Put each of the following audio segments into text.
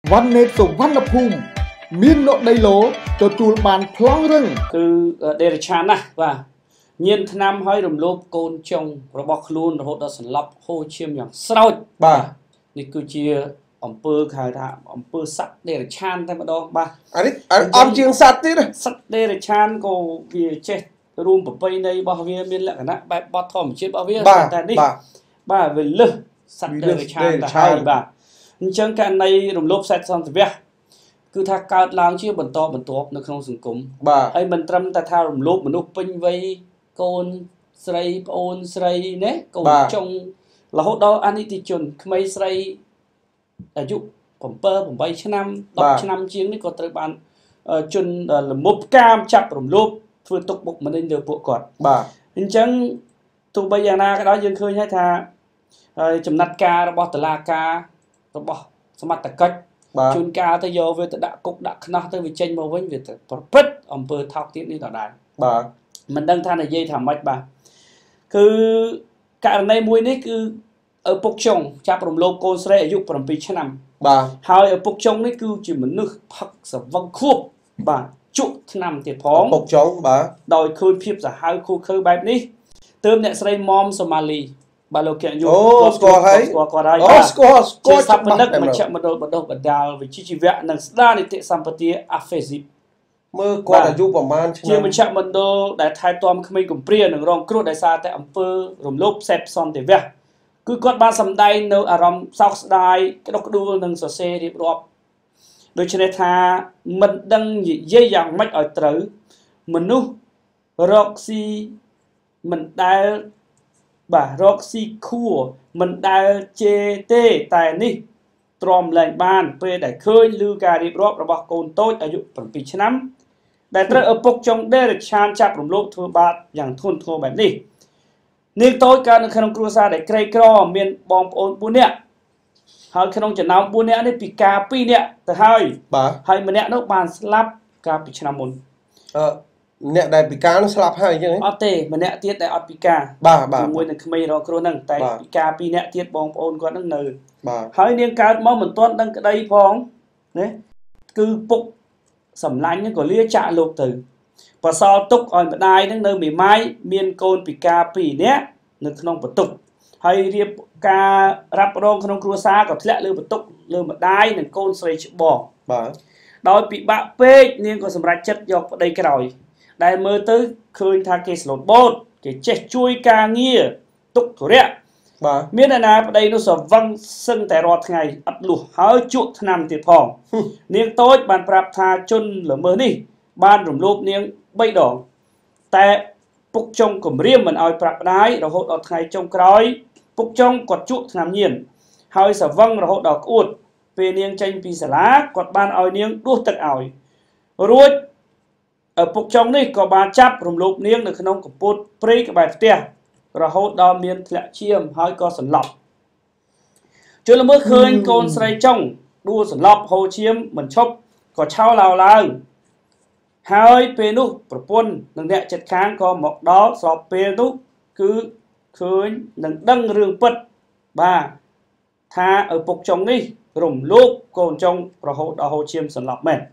วันเนตสุวรรณภูมิมีนกไดโลตัวตูลบานพลองเรื่องคือเดรชานะว่าเงียนทนำให้รวมรูปโกนจงระบบคลูนระบบดัชลับโฮเชียมอย่างสลดบ่านี่คือเชียอำเภอขายทาอำเภอสัตเดรชานแต่มาดองบ่าอันนี้อมเชียงสัตว์นี่นะสัตเดรชานก็วิเจรวมไปในบ่าวเวียมีแหละนะแบบบอทอมเชิดบ่าวเวียแต่นี่บ่าเวลสัตเดรชานแต่ให้บ่าจังการในรวมรูปเซตซอนสิเวียคือถ้าการล้างเชื่อบนโต๊ะในขนมสังคมให้มันตรำแต่ถ้ารวมรูปมนุษย์เป็นไว้โกนใส่โอนใส่เนี่ยโกนจงเราหดเอาอันนี้ที่จนไม่ใส่อายุผมใบชะนำตบชะนำเชียงนี่ก็ตระบานจนมุบกามจับรวมรูปฟื้นตกบกมันได้เดือดปวดกอดจังตัวใบยานาก็ได้ยังเคยให้ท่าจำนัดการระบบตลาดการระบบสมัติตะกัดจุนกาตะโยเวตดะกุกดะขนาดตะวิจัยมาไว้เวตประพฤติอำเภอทอกที่นี่ต่อได้มันดังท่านในเย่ทำมัดบ่าคือการในมวยนี่คือปกชงจับรวมโลโก้เสรีอายุประมาณปีชนำหายปกชงนี่คือจิมันนึกพักสวังควบบ่าจุดนำเตียพ้องปกชงบ่าโดยคืนเพียบจะหายคู่คือแบบนี้เติมเนี่ยเสรีมอมโซมาลีบาโลเกนอยู่สกอร์ให้สกอร์สับมันนึกมันเชื่อมันโดนบัดดาววิจิจิเวะนังสดานิเตสัมปติอาเฟซิเมื่อก่อนอายุประมาณเชื่อมันเชื่อมันโดได้ทายตอมขมิ้นกุมเปรี้ยหนึ่งรองครูได้ซาแต่อำเภอรวมลบเซปซอนเตเวะคือกอดบาสำได้เนื้ออารมณ์ซอกสได้กระดกดูหนึ่งสเซรีบรอบโดยเฉพาะท่ามันดังเยี่ยอย่างไม่อ่อยตรือมันนู้รอกซีมันได้บ่ารอกซีคัวมันได้เจเต้แต่นี่ตรอมแรงบ้านเพื่อได้เคยลือการรีบรอบระบบโกนโต้อายุประมาณปีฉน้ำได้ตระปกจงได้ชานจับรวมโลกทั่วบาทอย่างทุนทั่วแบบนี้นี่โต้การขนมครัวซาได้ใครกรอเมียนบองโอนบุญเนี่ยหายขนมจะนำบุญเนี่ยในปีกาปีเนี่ยแต่ให้มันเนี่ยนกบานสลับกาปีฉน้ำมนเนี่ยได้ปีกาต้องสลับให้ยังไงอเต้มันเนี่ยเทียดได้อปีกามวยหนึ่งขมิ้นรอครัวนั่งแต่ปีกาปีเนี่ยเทียดบองโอนก็นั่งเนยให้เนียงการมองเหมือนต้นนั่งกระไดพองเนี่ยคือปุกสำลังนี่ก็เลี้ยจ่าลูกตื่นพอซอตุกอ่อนมาได้นั่งเนยมีไม้เมียนโกนปีกาปีเนี้ยนึกขนมปตุกให้เรียบการรับรองขนมครัวซากับเละเรือปตุกเรือมาได้หนึ่งโกนใส่ฉบอกโดยปีบะเป๊กเนี่ยก็สำหรับจัดยกได้กระไรได้เมื่อตื้อคืนทาเกสโลดโบดเกเจช่วยกาเงียตุกถั่วเรียเมียนนาประเดี๋ยวสวังซึ่งแต่รอดไงอัดลุหาจุดนำติดพองเนียงโต๊ดบานปรับทาจนเหลือเมื่อนี่บ้านหลุมรูปเนียงใบดอกแต่ปุกจงกลุ่มเรียมมันเอาปรับได้เราหดเอาไงจงกร้อยปุกจงกดจุดนำเย็นหายสวังเราหดดอกอุดเป็นเนียงใจปีศาจกดบ้านเอาเนียงดูตักเอารู้ปุกจงนี่ก็บาจับรวมรูปเนียงในขนมกับปุดปรีกับใบเตี้ยเราหดดอมเมียนเละเชี่ยมหายก็สลับจนเมื่อคืนโกนใส่จ้องดูสลับโฮเชี่ยมเหมือนชอบก็เช่าลาวหายเปนุประปนหนึ่งเนี่ยจัดค้างก็หมกดอสอบเปนุคือคืนหนึ่งดังเรื่องปัดบ้าท่าปุกจงนี่รวมรูปโกนจงเราหดดอโฮเชี่ยมสลับแม่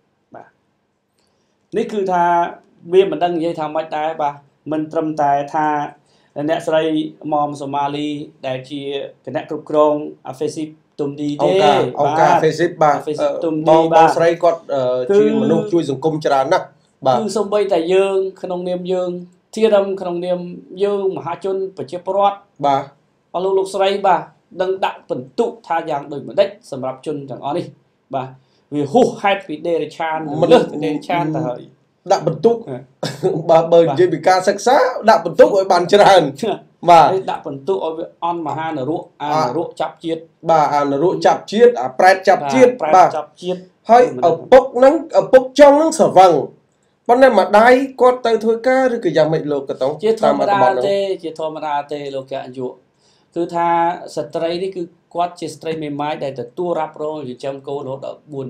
นี่คือท่าเบี้ยมันดังยังทำไม่ได้ป่ะมันตรำแต่ท่าเนี่ยใส่มอมสมาลีได้ที่เป็นนักกรุบกรองอาเฟซิตุ่มดีเด้เอากาเฟซิบบ่าบองใส่ก็ที่มนุษย์ช่วยสังคมจรานะคือสมบัติแต่ยืงขนมเนียมยืงที่ดำขนมเนียมยืงมหาชนปัจเจปรอดบ่าเอาลูกใส่บ่าดังดักเป็นตุท่าอย่างโดยมันได้สำหรับชนจังอ๋อนี่บ่าvì hú hai vị đề chan mình đề chan thời đã bật túc bà bờ dưới bị ca sắc sá đã bật túc ở bàn chân hàn mà đã bật túc ở on mà han ở ruộng chập chiết bà ăn ở ruộng chập chiết pret chập chiết bà hơi ở bốc trong nó sở vằngวันนั้นมาได้ก็เตยถ้วยก้าหรือก็ยังไม่โลกระต้องเจี๊ยทอมราเตเจี๊ยทอมราเตโลกะอยู่คือท่าสตรีนี่คือกวาดเจสตรีไม่ไม้ได้แต่ตัวรับโรยจำโกโลดบุญเนี่ย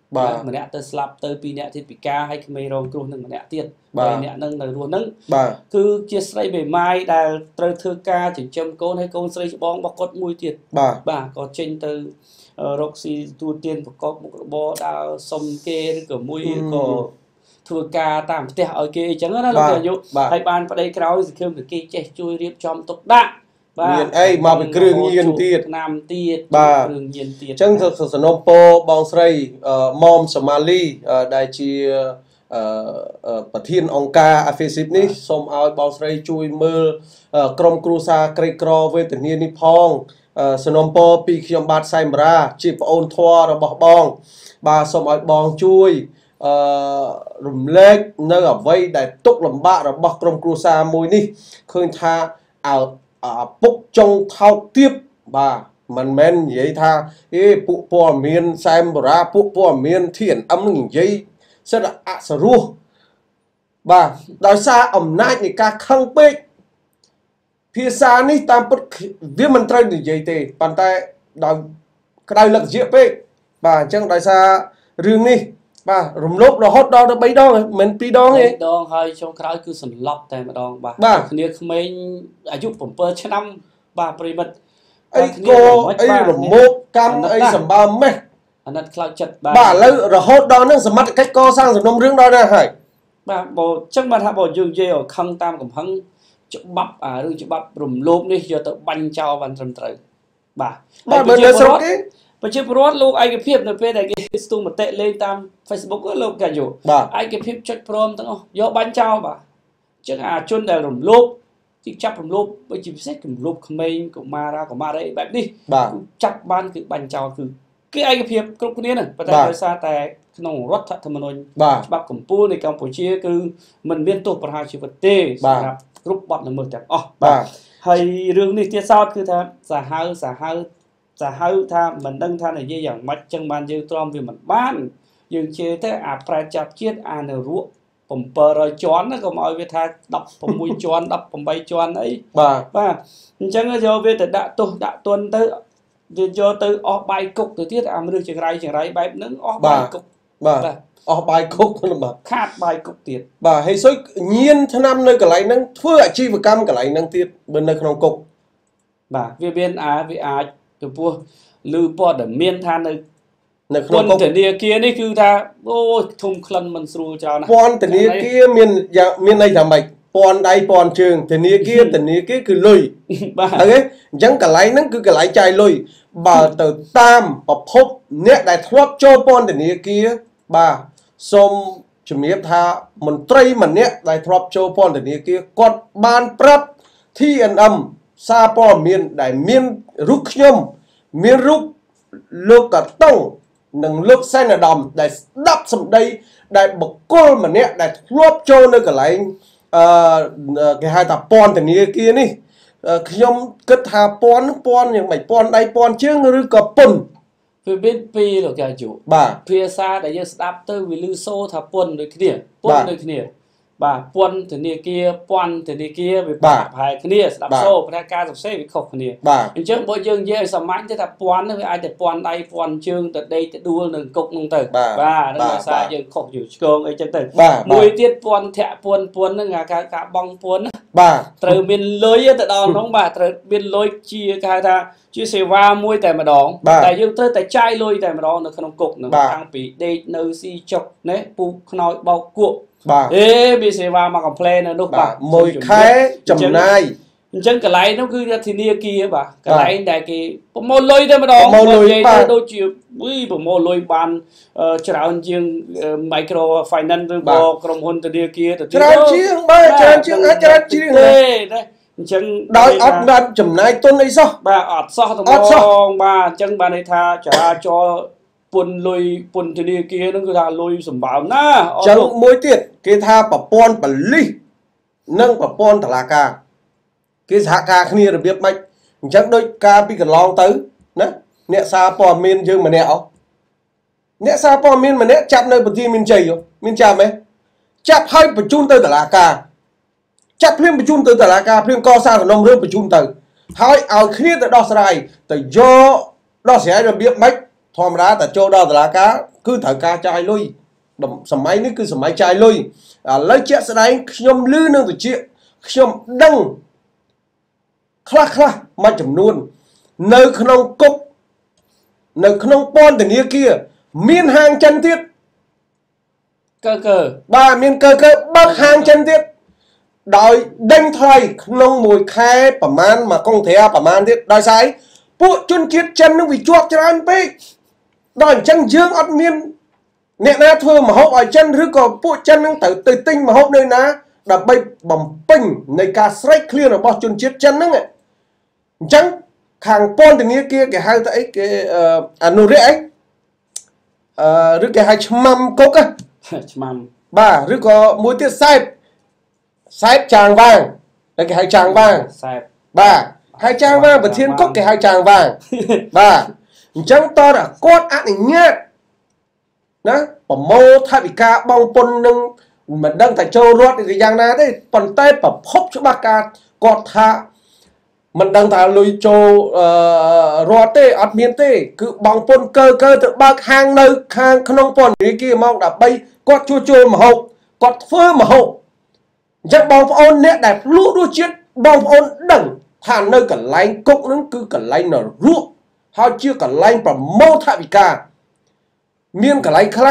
ម្នាក់ទៅស្លាប់ទៅពីរនាក់ទៀតពិការហើយក្មេងរងគ្រោះនឹងម្នាក់ទៀតហើយអ្នកនឹងនៅរស់នឹងគឺជាស្រីបេម៉ាយដែលត្រូវធ្វើការចិញ្ចឹមកូនហើយកូនស្រីច្បងរបស់គាត់មួយទៀតបាទក៏ចេញទៅរកស៊ីទូទានប្រកបមុខរបរដើរសុំគេឬក៏មួយក៏ធ្វើការតាមផ្ទះឲ្យគេអញ្ចឹងណាលោកអាយុហើយបានប្តីក្រោយសង្ឃឹមតែគេចេះជួយរៀបចំទុកដាក់មានអីមកពីគ្រឿងញៀនទៀតឆ្នាំទៀតគ្រឿងញៀនទៀតអញ្ចឹងសំណូមពរបងស្រីមុំសូម៉ាលីដែលជាប្រធានអង្គការ AFISIP នេះសូមឲ្យបងស្រីជួយមើលក្រុមគ្រួសារក្រីក្រវេទនានេះផងសំណូមពរពីខ្ញុំបាទសៃមរាជាប្អូនធွာរបស់បងបាទសូមឲ្យបងជួយរំលែកនៅអ្វីដែលទុកលំបាករបស់ក្រុមគ្រួសារមួយនេះឃើញថាពុកចុងថោកទៀបបាទមិនមែននិយាយថាពួកព័ត៌មានសែមបរាពួកព័ត៌មាន TNM នឹងនិយាយសិតអសរោះបាទដោយសារអំណាចនៃការខឹងពេកភាសានេះតាមពិតវាមិនត្រូវនិយាយទេប៉ុន្តែដោយក្តៅលឹកជាពេកបាទអញ្ចឹងដោយសាររឿងនេះបាទរំលោភរហូតដល់ទៅ3ដងមិន2ដងទេ 3ដងហើយចុងក្រោយគឺសន្លប់តែម្ដងបាទគ្នាក្មេងអាយុ7ឆ្នាំបាទប្រិមិត្តអីគោអីរមោគកម្មអីសម្បើមេះអាណិតខ្លោចចិត្តបាទឥឡូវរហូតដល់នឹងសមត្ថកិច្ចកសាងសំណុំរឿងដល់ណាហើយបាទបើអញ្ចឹងបានថាបើយើងនិយាយឲ្យខឹងតាមកំហឹងច្បាប់រឿងច្បាប់រំលោភនេះយកទៅបាញ់ចោលបានត្រឹមត្រូវបាទបើនៅស្រុកគេប្រជាពលរដ្ឋលោកឯកភាពនៅពេលដែលគេស្ទុះមតិលេងតាម Facebook លោកកាយុឯកភាពចុចព្រមទាំងអស់យកបាញ់ចោលបាទអញ្ចឹងអាជនដែលរំលោភទីចាប់រំលោភបើជាពិសេសរំលោភក្មេងកុមារីបែបនេះចាប់បានគឺបាញ់ចោលគឺគេឯកភាពគ្រប់គ្នាហ្នឹងប៉ុន្តែដោយសារតែក្នុងរដ្ឋធម្មនុញ្ញច្បាប់កម្ពុជានៃកម្ពុជាគឺមិនមានទោសប្រហារជីវិតទេសម្រាប់គ្រប់បទល្មើសទាំងអស់បាទហើយរឿងនេះទៀតសោតគឺថាសាហាវថាមិនដឹងថានិយាយយ៉ាងម៉េចចឹងបានយើងទ្រាំវាមិនបានយើងជឿទៅអាប្រែចាប់ជាតិអានៅរក់700ជាន់ណាកុំឲ្យវាថា16ជាន់18ជាន់អីបាទអញ្ចឹងយកវាទៅដាក់ទោសដាក់ទណ្ឌទៅវាយកទៅអស់បាយគុកទៅទៀតអាមនុស្សចង្រៃបែបហ្នឹងអស់បាយគុកបាទអស់បាយគុកបាទខាតបាយគុកទៀតបាទហើយសុយញៀនឆ្នាំនៅកន្លែងហ្នឹងធ្វើអាជីវកម្មកន្លែងហ្នឹងទៀតបើនៅក្នុងគុកបាទវាមានវាអាចចំពោះឮព័ត៌មានថានៅក្នុងពន្ធនាគារនេះគឺថាអូធំក្លិនមិនស្រួលច្រើនណាពន្ធនាគារមានន័យថាម៉េចពន្ធដៃពន្ធជើងធនាគារគឺលុយបាទអូខេអញ្ចឹងកន្លែងហ្នឹងគឺកន្លែងចាយលុយបើទៅតាមប្រភពអ្នកដែលធ្លាប់ចូលពន្ធនាគារបាទសូមជំរាបថាមន្ត្រីម្នាក់ដែលធ្លាប់ចូលពន្ធនាគារគាត់បានប្រាប់ TNM សារព័ត៌មានដែលមានរូបខ្ញុំមានរូបលោកកតុងនិងលោកសែនអាដាមដែលស្ដាប់សម្ដីដែលបុគ្គលម្នាក់ដែលធ្លាប់ចូលនៅកន្លែងគេហៅថាពន្ធនាគារនេះខ្ញុំគិតថាពន្ធយ៉ាងម៉េចពន្ធដៃពន្ធជើងឬក៏ពន្ធវាមានពីរលោកកាជូបាទភាសាដែលយើងស្ដាប់ទៅវាឮសូរថាពន្ធដូចគ្នាពន្ធដូចគ្នាបាទពន្ធធនាគារវាប្រហែលគ្នាស្ដាប់សូរប៉ុន្តែការសរសេរវាខុសគ្នាអញ្ចឹងបើយើងនិយាយឲ្យសាមញ្ញទៅថាពន្ធនេះវាអាចតែពន្ធដៃពន្ធជើងទៅដេកទៅដួលនៅគុកនោះទៅបាទនឹងភាសាយើងខុសយូរឆ្កងអីចឹងទៅមួយទៀតពន្ធធាក់ពន្ធហ្នឹងការបង់ពន្ធបាទត្រូវមានលុយទៅដល់ហ្នឹងបាទត្រូវមានលុយជាគេហៅថាជាសេវាមួយតែម្ដងតែយើងត្រូវតែចាយលុយតែម្ដងនៅក្នុងគុកហ្នឹងតាំងពីដេកនៅស៊ីចុកណាពូខ្នើយបោកគក់បាទមានសេវាមក complain នៅនោះបាទមួយខែចំណាយអញ្ចឹងកន្លែងនោះគឺធនាគារបាទកន្លែងដែលគេប្រមូលលុយតែម្ដងនិយាយទៅដូចជាប្រមូលលុយបានច្រើនជាង micro finance ឬក៏ក្រុមហ៊ុនធនាគារទៅទៀតច្រើនជាងបាទច្រើនជាងច្រើនជាងទេអញ្ចឹងដោយអត់បានចំណាយទុនអីសោះបាទអត់សោះទាំងងបាទអញ្ចឹងបានន័យថាចរាចរណ៍ពន្ធលុយពន្ធនាគារហ្នឹងគឺថាលុយសម្បើមណាអញ្ចឹងមួយទៀតគេថាប្រព័ន្ធប៉ូលីសនិងប្រព័ន្ធតុលាការគេសហការគ្នារបៀបម៉េចអញ្ចឹងដូចការពីកន្លងទៅណាអ្នកសារព័ត៌មានយើងម្នាក់អ្នកសារព័ត៌មានម្នាក់ចាប់នៅបន្ទាយមានជ័យមានចាប់ទេចាប់ហើយបញ្ជូនទៅតុលាការចាប់ភ្លាមបញ្ជូនទៅតុលាការភ្លាមកសាងសំណុំរឿងបញ្ជូនទៅហើយឲ្យគ្នាទៅដោះស្រាយទៅយកដោះស្រាយរបៀបម៉េចធម្មតាតែចូលដល់តុលាការគឺត្រូវការចាយលុយសម័យនេះគឺសម័យចាយលុយឥឡូវជាក់ស្ដែងខ្ញុំឮនឹងតិចខ្ញុំដឹងខ្លះមួយចំនួននៅក្នុងគុកនៅក្នុងពន្ធនាគារមានហាងចិនទៀតកើបាទមានកើបើកហាងចិនទៀតដោយដេញថ្លៃក្នុងមួយខែប្រមាណមួយកុងត្រាប្រមាណទៀតដោយសារពួកជនជាតិចិននឹងវាជាប់ច្រើនពេកដល់អញ្ចឹងយើងអត់មានអ្នកណាធ្វើម្ហូបឲ្យចិនឬក៏ពួកចិននឹងទៅទិញម្ហូបនៅណាដើម្បីបំពេញនៃការស្រេកឃ្លានរបស់ជនជាតិចិនហ្នឹងអញ្ចឹងខាងពន្ធនាគារគេហៅថាអីគេអនុរិយអីឬគេហៅឆ្មាំគុកឆ្មាំបាទឬក៏មួយទៀតសែបចាងវាងតែគេហៅចាងវាងសែបបាទហៅចាងវាងប្រធានគុកគេហៅចាងវាងបាទអញ្ចឹងតើគាត់អនុញ្ញាតណាប្រមូលថវិកាបងពុននឹងមិនដឹងតែចូលរដ្ឋឬយ៉ាងណាទេប៉ុន្តែប្រភពច្បាស់ការគាត់ថាមិនដឹងថាលុយចូលរដ្ឋទេអត់មានទេគឺបងពុនកើទៅបើកហាងនៅខាងក្នុងពន្ធនាគារមកដើម្បីគាត់ជួលម្ហូបគាត់ធ្វើម្ហូបអញ្ចឹងបងប្អូនអ្នកដែលភ្លក់រសជាតិបងប្អូនដឹងថានៅកន្លែងគុកនឹងគឺកន្លែងនរកហើយជាកន្លែងប្រមូលថវិកាមានកន្លែងខ្លះ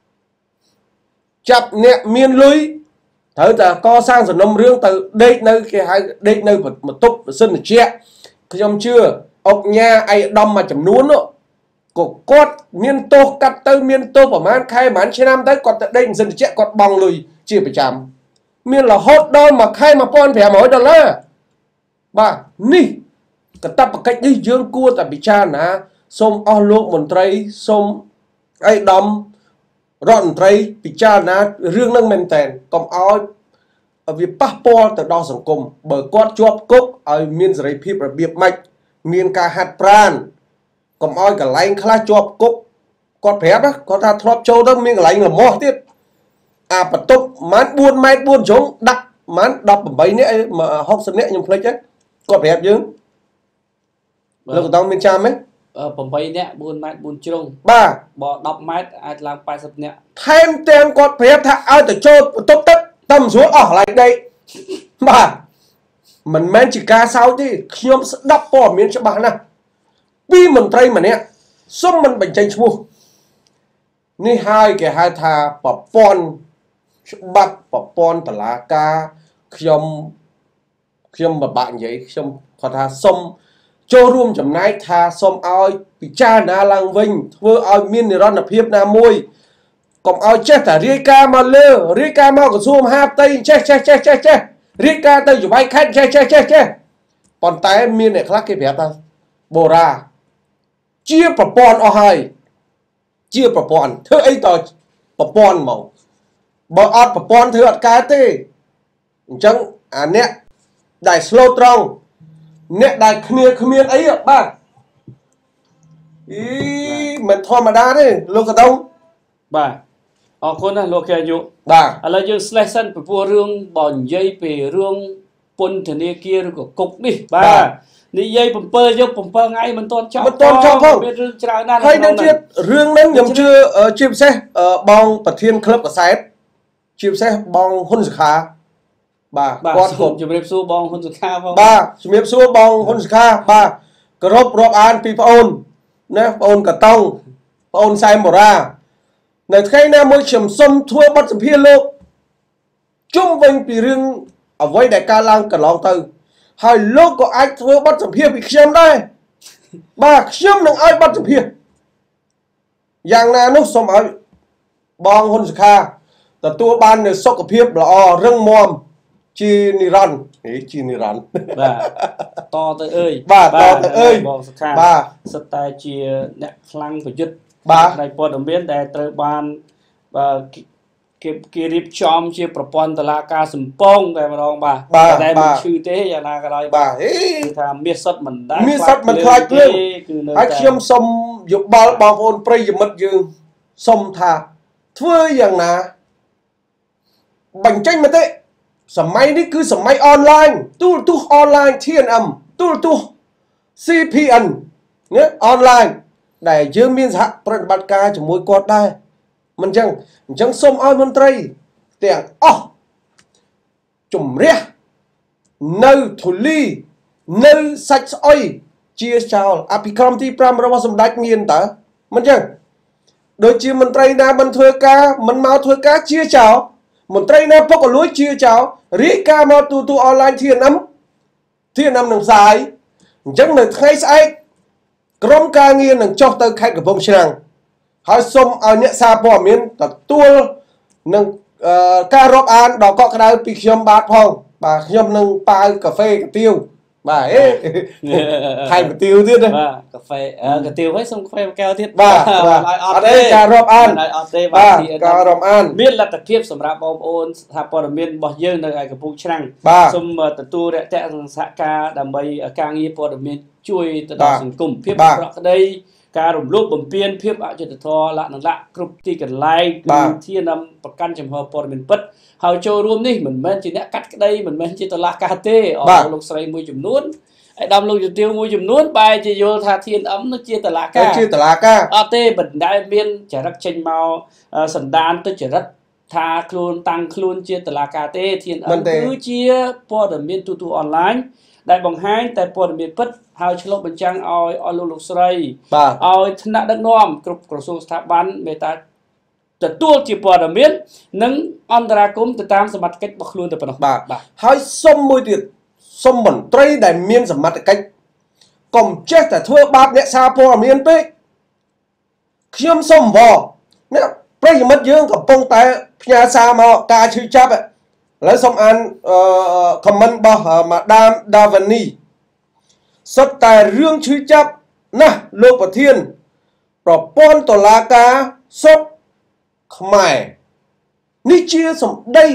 ចាប់អ្នកមានលុយត្រូវតែកសាងសំណុំរឿងទៅដេកនៅគេហៅដេកនៅបន្ទប់ប្រសិទ្ធជាខ្ញុំជឿអុកញ៉ាអៃដំមួយចំនួនក៏គាត់មានទោសកាត់ទៅមានទោសប្រហែលខែប្រហែលឆ្នាំទៅគាត់ទៅដេកប្រសិទ្ធជាគាត់បង់លុយជាប្រចាំមានរហូតដល់មួយខែ$1,500បាទនេះកតបកិច្ចនេះយើងគួរតែពិចារណាសូមអស់លោកមន្ត្រីសូមអៃដំរដ្ឋមន្ត្រីពិចារណារឿងហ្នឹងមែនតើកុំឲ្យវាប៉ះពាល់ទៅដល់សង្គមបើគាត់ជាប់គុកឲ្យមានសេរីភាពរបៀបម៉េចមានការហាត់ប្រាណកុំឲ្យកន្លែងខ្លះជាប់គុកគាត់ប្រាប់គាត់ថាធ្លាប់ចូលទៅមានកន្លែងលំមាស់ទៀតអាបន្ទប់ម៉ាន4ម៉ែត្រ4ជ្រុងដាក់ម៉ាន18នាក់60នាក់ខ្ញុំភ្លេចហ្នឹងគាត់ប្រាប់យើងលោកកតងមានចាំទេ 8នាក់4ម៉ែត្រ4ជ្រុងបាទបើ10ម៉ែត្រអាចឡើង80នាក់ថែមទាំងគាត់ប្រាប់ថាឲ្យទៅចូលបន្ទប់ទឹកតែមិនស្រួលអស់កន្លែងដេកបាទមិនមែនជាការសើចទេខ្ញុំស្ដាប់ព័ត៌មានច្បាស់ណាស់ពីមន្ត្រីម្នាក់សុំមិនបញ្ចេញឈ្មោះនេះហើយគេហៅថាប្រព័ន្ធច្បាប់ប្រព័ន្ធតុលាការខ្ញុំបបាក់និយាយខ្ញុំគាត់ថាសុំចូលរួមចំណែកថាសូមឲ្យពិចារណាឡើងវិញធ្វើឲ្យមាននិរន្តរភាពណាមួយកុំឲ្យចេះតែរាយការណ៍មកលើរាយការណ៍មកក្រសួងមហាផ្ទៃចេះរាយការណ៍ទៅច្បាយខេត្តចេះប៉ុន្តែមានអ្នកខ្លះគេប្រាប់ថាបូរាជាប្រព័ន្ធអស់ហើយជាប្រព័ន្ធធ្វើអីតប្រព័ន្ធមកបើអត់ប្រព័ន្ធធ្វើអត់កើតទេអញ្ចឹងអាអ្នកដែល slow ត្រង់អ្នកដែលគ្នាគ្មានអីបាទមិនធម្មតាទេលោកកតុងបាទអរគុណណាលោកខាយុបាទឥឡូវយើង slash សិនពីព្រោះរឿងបើនិយាយពីរឿងពន្ធនាគារឬក៏គុកនេះបាទនិយាយ7យប់7ថ្ងៃមិនទាន់ចប់ផងមានរឿងច្រើនណាស់ហើយនឹងជារឿងហ្នឹងខ្ញុំជឿជាពិសេសបងប្រធានក្លឹបកសែតជាពិសេសបងហ៊ុនសុខាបាទគាត់ជំរាបសួរបងហ៊ុនសុខាផងបាទជំរាបសួរបងហ៊ុនសុខាបាទគោរពរាប់អានពីប្អូនណាប្អូនកតង់ប្អូនសែមបូរានៅថ្ងៃណាមួយខ្ញុំសុំធ្វើបទសម្ភាសន៍លោកជុំវិញពីរឿងអ្វីដែលកើតឡើងកន្លងទៅហើយលោកក៏អាចធ្វើបទសម្ភាសន៍ពីខ្ញុំដែរបាទខ្ញុំនឹងឲ្យបទសម្ភាសន៍យ៉ាងណានោះសូមឲ្យបងហ៊ុនសុខាទទួលបាននូវសុខភាពល្អរឹងមាំជានិរន្តរ៍ជានិរន្តរ៍បាទតទៅអើយបាទតទៅអើយបងសុខាបាទសិតតែជាអ្នកខ្លាំងប្រយុទ្ធបាទនៃព័ត៌មានដែលត្រូវបានគេរៀបចំជាប្រព័ន្ធតុលាការសំពងតែម្ដងបាទតែមិនឈឺទេយ៉ាងណាក៏ដោយបាទគឺថាមាសសុទ្ធមិនដែរមាសសុទ្ធមិនខ្លាចភ្លើងហើយខ្ញុំសូមយោបល់បងប្អូនប្រិយមិត្តយើងសូមថាធ្វើយ៉ាងណាបញ្ចេញមតិសម័យនេះគឺសម័យអនឡាញទូរទស្សន៍អនឡាញ TNM ទូរទស្សន៍ CPN ណាអនឡាញ đại dương miền hạประบัติการจะมวยกอดได้มันจังส้มอ้อยมนตรีแต่งอ๋อจุ่มเรียនៅធូលីនៅសាច់ស្អុយជាចោលអភិក្រមទី5របស់សម្ដេចមានតើមិនចឹងដូចជាមន្ត្រីណាមិនធ្វើការមិនមកធ្វើការជាចោលមន្ត្រីណាពុកអលួយជាចោលរាយការណ៍មកទូអនឡាញធាននឹងផ្សាយអញ្ចឹងនៅថ្ងៃស្អែកក្រុមការងារនឹងចុះទៅខេត្តកំពង់ឆ្នាំងហើយសូមឲ្យអ្នកសារព័ត៌មានទទួលនឹងការរាប់អានដ៏កក់ក្ដៅពីខ្ញុំបាទផងបាទខ្ញុំនឹងប៉ាវកាហ្វេកាទៀវបាទថែមកាទៀវទៀតបាទកាហ្វេកាទៀវហើយសុំកាហ្វេកែវទៀតបាទអត់ទេការរាប់អានអត់ទេបាទការរាប់អានមានលទ្ធភាពសម្រាប់បងប្អូនស្ថាបព័ត៌មានរបស់យើងនៅឯកំពង់ឆ្នាំងសូមទទួលរាក់ទាក់សហការដើម្បីការងារព័ត៌មានជួយទៅដល់សង្គមភាពអាក្រក់ក្តីការរំលោភបំពានភាពអយុត្តិធម៌លក្ខណៈគ្រប់ទីកន្លែងគឺធានាប្រកាន់ចំហព័ត៌មានពិតហើយចូលរួមនេះមិនមែនជាអ្នកកាត់ក្តីមិនមែនជាតុលាការទេលោកស្រីមួយចំនួនឯដំលោកជំទាវមួយចំនួនបែរជាយល់ថាធានអឹមនោះជាតុលាការអត់ទេមិនដែលមានចរិតចេញមកសន្តានទៅចរិតថាខ្លួនតាំងខ្លួនជាតុលាការទេធានអឹមគឺជាព័ត៌មានទូអនឡាញដែលបង្ហាញតែព័ត៌មានពិតហើយឆ្លុះបញ្ចាំងឲ្យលោកស្រីឲ្យថ្នាក់ដឹកនាំគ្រប់ក្រសួងស្ថាប័នមេត្តាទទួលជាព័ត៌មាននិងអន្តរាគមន៍ទៅតាមសមត្ថកិច្ចរបស់ខ្លួនទៅប៉ុណ្ណោះបាទហើយសុំមួយទៀតសុំមន្ត្រីដែលមានសមត្ថកិច្ចកុំចេះតែធ្វើបាបអ្នកសារព័ត៌មានពេកខ្ញុំសុំអង្វរអ្នកប្រិយមិត្តយើងកំពុងតែផ្ញើសារមកការឈឺចាប់ឥឡូវសូមអានខមមិនរបស់ម៉ាដាមដាវ៉ានីសុទ្ធតែរឿងឈឺចាប់ណាស់លោកប្រធានប្រព័ន្ធតុលាការសុទ្ធខ្មែរនេះជាសម្ដី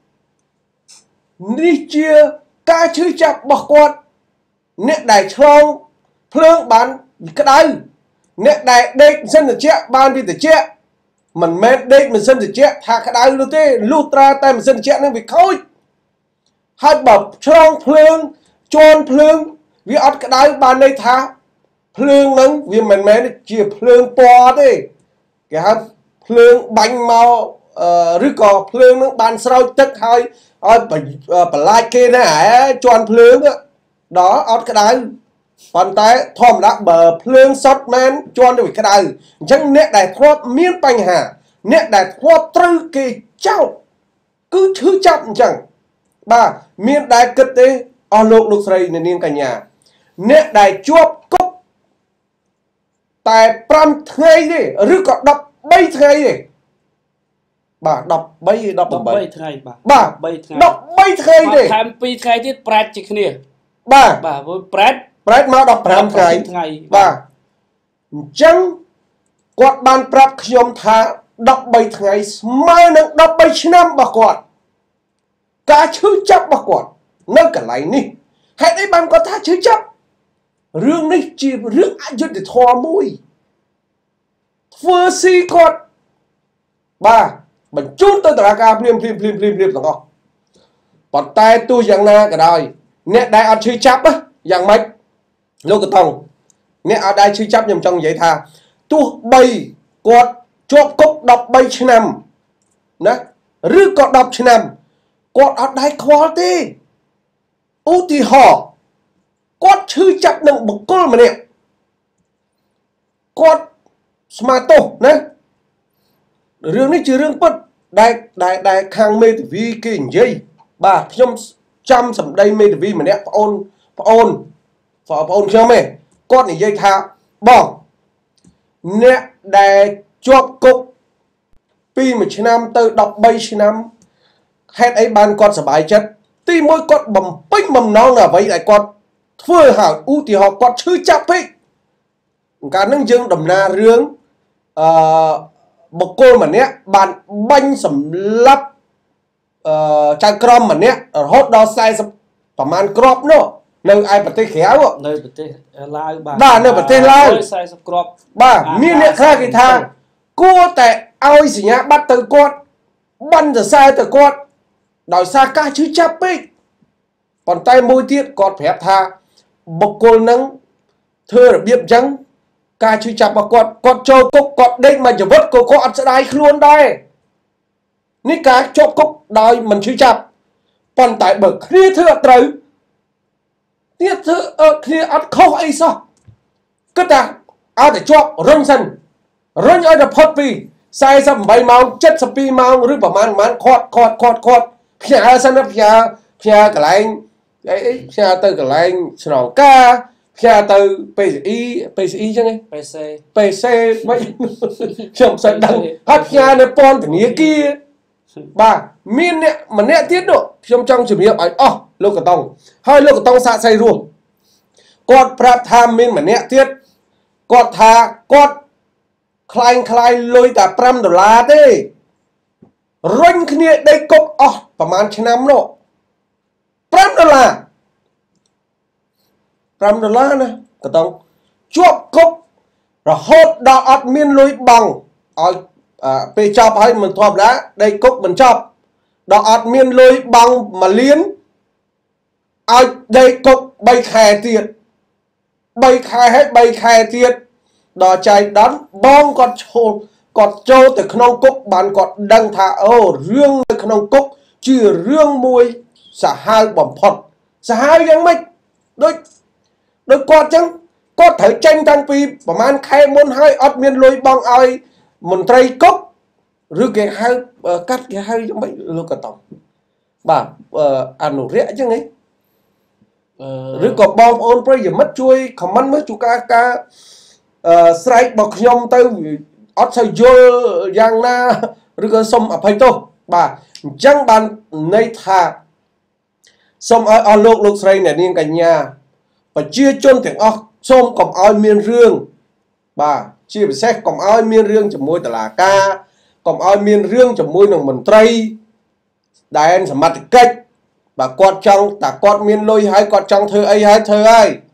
នេះជាការឈឺចាប់របស់គាត់អ្នកដែលឆ្លងភ្លើងបានក្តៅអ្នកដែលដេកម៉ាស៊ីនត្រជាក់បានវាត្រជាក់មិនមែនដេកម៉ាស៊ីនត្រជាក់ថាក្តៅនោះទេលុះត្រាតែម៉ាស៊ីនត្រជាក់នឹងវាខូចហើយបើឆ្លងភ្លើងជន់ភ្លើងវាអត់ក្តៅបានន័យថាភ្លើងនឹងវាមិនមែនជាភ្លើងពណ៌ទេគេហៅភ្លើងបាញ់មកឬក៏ភ្លើងនឹងបានស្រោចទឹកហើយឲ្យបន្លាចគេណាជន់ភ្លើងដល់អត់ក្តៅប៉ុន្តែធម្មតាបើភ្លើងសុតមែនជន់ទៅវាក្តៅអញ្ចឹងអ្នកដែលធ្លាប់មានបញ្ហាអ្នកដែលធ្លាប់ត្រូវគេចោទគឺឈឺចាប់អញ្ចឹងបាទមានដែលគិតទេអស់លោកស្រីនាងកញ្ញាអ្នកដែលជាប់គុកតែ5ថ្ងៃទេឬក៏13ថ្ងៃទេបាទ13ថ្ងៃបាទ13ថ្ងៃទេថែម2ថ្ងៃទៀតប្រែតជាគ្នាបាទប្រែតមក15ថ្ងៃបាទអញ្ចឹងគាត់បានប្រាប់ខ្ញុំថា13ថ្ងៃស្មើនឹង13ឆ្នាំរបស់គាត់ការឈឺចាប់របស់គាត់នៅកន្លែងនេះហេតុអីបានគាត់ថាឈឺចាប់រឿងនេះជារឿងអយុត្តិធម៌មួយធ្វើស៊ីគាត់បាទបញ្ជូនទៅតុលាការភ្លាមទាំងអស់ប៉ុន្តែទោះយ៉ាងណាក៏ដោយអ្នកដែលអត់ឈឺចាប់យ៉ាងម៉េចលោកកតងអ្នកអត់ដែលឈឺចាប់ខ្ញុំចង់និយាយថាទោះបីគាត់ជាប់គុក13ឆ្នាំណាឬក៏10ឆ្នាំគាត់អត់ដែលខ្វល់ទេឧទាហរណ៍គាត់ឈឺចាប់នឹងបុគ្គលម្នាក់គាត់ស្មាទោសណារឿងនេះជារឿងពិតដែលខាងមេធាវីគេនិយាយបាទខ្ញុំចាំសម្ដីមេធាវីម្នាក់ប្អូនខ្ញុំឯងគាត់និយាយថាបងអ្នកដែលជាប់គុកពី1ឆ្នាំទៅ13ឆ្នាំហេតុអីបានគាត់សប្បាយចិត្តទីមួយគាត់បំពេញបំណងអ្វីដែលគាត់ធ្វើហើយឧទាហរណ៍គាត់ឈឺចាប់ពេកកាលហ្នឹងយើងដំណើររឿងបុគ្គលម្នាក់បានបាញ់សម្លាប់ចៅក្រមម្នាក់រហូតដល់40ប្រហែលគ្រាប់នោះនៅឯប្រទេសក្រៅនៅប្រទេសឡាវបាទនៅប្រទេសឡាវ 40គ្រាប់បាទមានអ្នកខ្លះគេថាគួរតែឲ្យសញ្ញាបត្រទៅគាត់បានសរសើរទៅគាត់ដោយសារការឈឺចាប់ពេកប៉ុន្តែមួយទៀតគាត់ប្រាប់ថាបុគ្គលនឹងធ្វើរបៀបអញ្ចឹងការជឿចាប់របស់គាត់ចូលគុកគាត់ដេកមកជីវិតក៏គាត់អត់ស្ដាយខ្លួនដែរនេះការជាប់គុកដោយមិនជឿចាប់ប៉ុន្តែបើគ្នាធ្វើអត់ត្រូវទៀតធ្វើគ្នាអត់ខុសអីសោះគិតថាឲ្យតែជាប់រុញសិនរុញឲ្យតែផុតពី48ម៉ោង72ម៉ោងឬប្រហែលខាត់ផ្ញើសិនផ្ញើកន្លែងអីផ្ញើទៅកន្លែងស្នងការផ្ញើទៅ PCI ចឹងឯង PC មិនខ្ញុំមិនដឹងហើយផ្ញើនៅព័ន្ធធនាគារបាទមានអ្នកម្នាក់ទៀតនោះខ្ញុំចង់ជម្រាបឲ្យអស់លោកកតុងហើយលោកកតុងសាកសីរួមគាត់ប្រាប់ថាមានម្នាក់ទៀតគាត់ថាគាត់คล้ายលុយតែ$5ទេរុញគ្នាដេកគុកអស់ប្រហែលឆ្នាំនោះ$5ណាកតុងជាប់គុករហូតដល់អត់មានលុយបង់ឲ្យពេលចប់ហើយមិនធម្មតាដេកគុកមិនចប់ដល់អត់មានលុយបង់1លានឲ្យដេកគុក3ខែទៀត3ខែហើយ3ខែទៀតដល់ចៃដន្យបងគាត់ចូលទៅក្នុងគុកបានគាត់ដឹងថាអូរឿងនៅក្នុងគុកជារឿងមួយសាហាវបំផុតសាហាវយ៉ាងម៉េចដូចគាត់ចឹងគាត់ត្រូវចេញតាំងពីប្រហែលខែមុនហើយអត់មានលុយបង់ឲ្យមន្ត្រីគុកឬគេហៅកាត់គេហៅយ៉ាងម៉េចលោកកតុងបាទអនុរិយចឹងហីឬក៏បងប្អូនប្រិយមិត្តជួយខមមិនមើលជួការស្រែករបស់ខ្ញុំទៅអត់សូវយល់យ៉ាងណាឬក៏សុំអភ័យទោសបាទអញ្ចឹងបានន័យថាសូមឲ្យអស់លោកស្រីអ្នកនាងកញ្ញាប្រជាជនទាំងអស់សូមកុំឲ្យមានរឿងបាទជាពិសេសកុំឲ្យមានរឿងជាមួយតុលាការកុំឲ្យមានរឿងជាមួយនឹងមន្ត្រីដែលសមត្ថកិច្ចបាទគាត់ចង់តែគាត់មានលុយហើយគាត់ចង់ធ្វើអីហើយធ្វើហើយ